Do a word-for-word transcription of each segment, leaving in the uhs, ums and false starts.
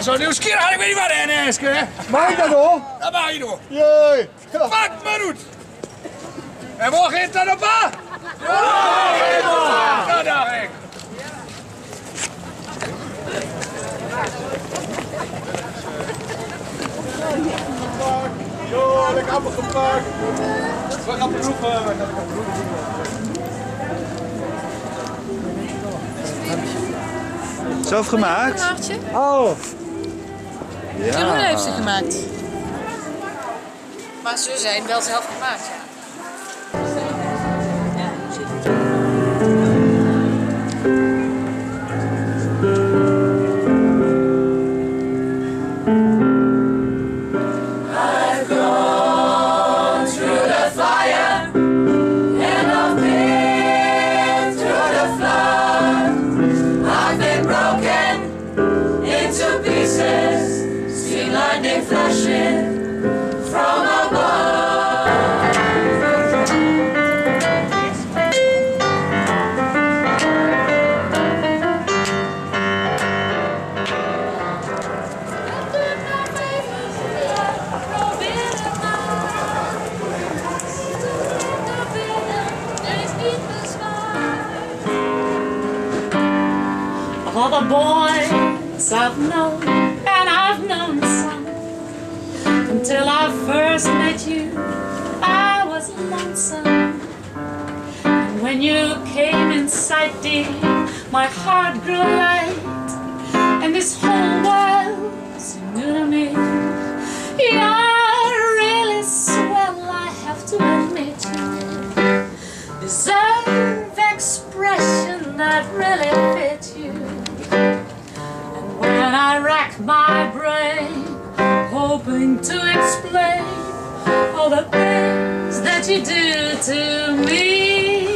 zo nieuwsgierig. Ik weet niet wat, Eanske, hè? Mag ik dat hoor? Dat mag je doen. Jee. Pak maar goed. En waar gaat dat op aan? Ja, dat dacht ik. Jo, lekker appel gepakt. We gaan proeven. Zelf gemaakt? Oh. Ja. Jeroen heeft ze gemaakt. Maar ze zijn wel zelf gemaakt, ja. All the boys I've known, and I've known some, until I first met you, I was lonesome. And when you came in sight, dear, my heart grew light, and this whole world seemed new to me. You're really swell, I have to admit you deserve expression that really fit you. When I rack my brain, hoping to explain all the things that you do to me.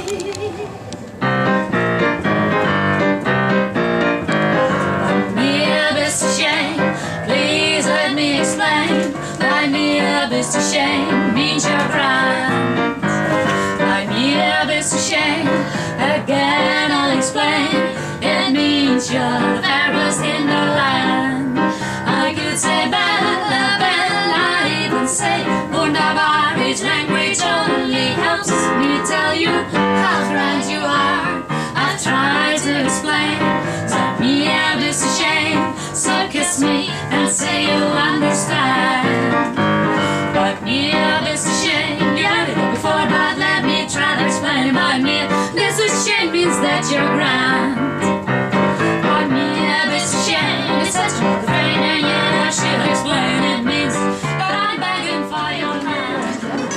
Like me a best shame, please let me explain. Like me a best shame means you're grand. Like me a best shame, again I'll explain. It means you're the fairest in the land. I could say Bella, Bella, I even say wunderbar. Each language only helps me tell you how grand you are. I've tried to explain, so me have this shame. So kiss me and say you understand. But me have this shame, you had it all before, but let me try to explain. By me, this shame means that you're grand. It's such a pain, and yet I should explain. It means that I'm begging for your hand.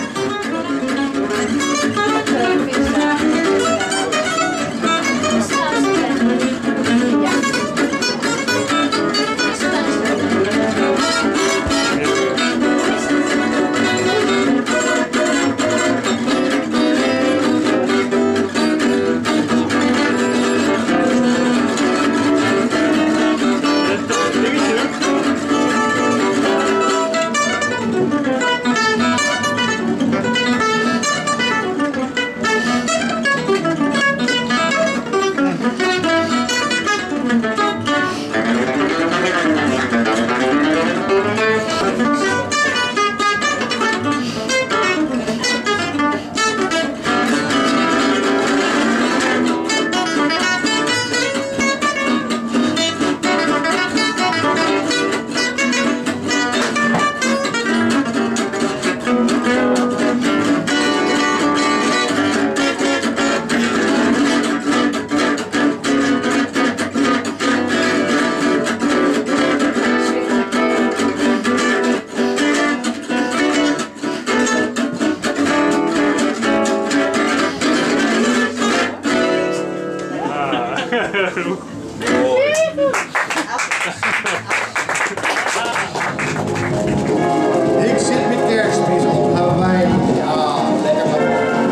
Ik zit met kerstmis op Hawaii, ja, lekker man.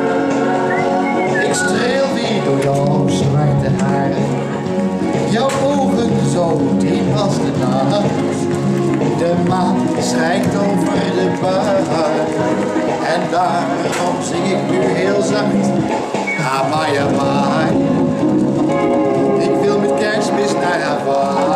Ik streel weer door jouw zwarte haren. Jouw ogen zo diep als de nacht. De maan schijnt over de buik. En daarom zing ik nu heel zacht. Hawaii, Hawaii. Ik wil met kerstmis naar Hawaii.